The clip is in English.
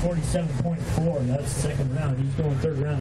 47.4. That's the second round. He's going third round.